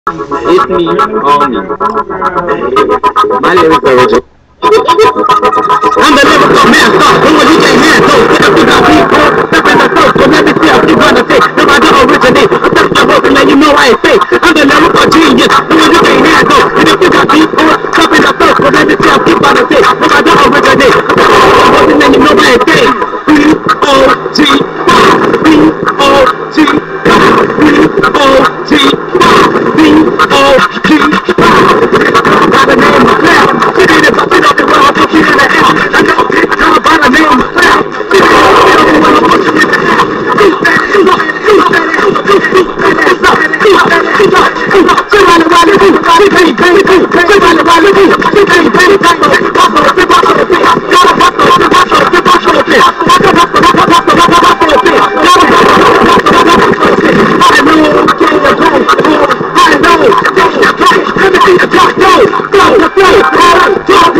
It's me, all me. My lyrics are original. I'm the lyrical master. Who was you can't handle? Get up with our people. Step in the circle. Let me see how you gonna say. No, I don't originate. I'm stuck my work and let you know I ain't fake. I'm the lyrical genius. Who was you can't handle? And if you got people, step in the circle. Let me see how you gonna say. No, I don't originate. I'm stuck my work and let you know I ain't fake. B-O-G. B-O-G. B-O-G. B-O-G. By the name of Cloud. She did it, but she don't know what I'm putting in the L. I know it's time by the name of Cloud. She did it, but she don't know what I'm putting in the L. Scoop that ass up, scoop that ass up, scoop that ass up, scoop that ass up. She rally, rally, boo, she bang, bang, boo. She rally, rally, boo, she bang, bang, bang. Buffalo, she buffalo, she got a buffalo, she buffalo, she buffalo, she buffalo, buffalo, buffalo, buffalo, she got a buffalo, buffalo, buffalo, she. I know, get a drink, I know, get a drink. Let me see the top, go, go, go, go, go.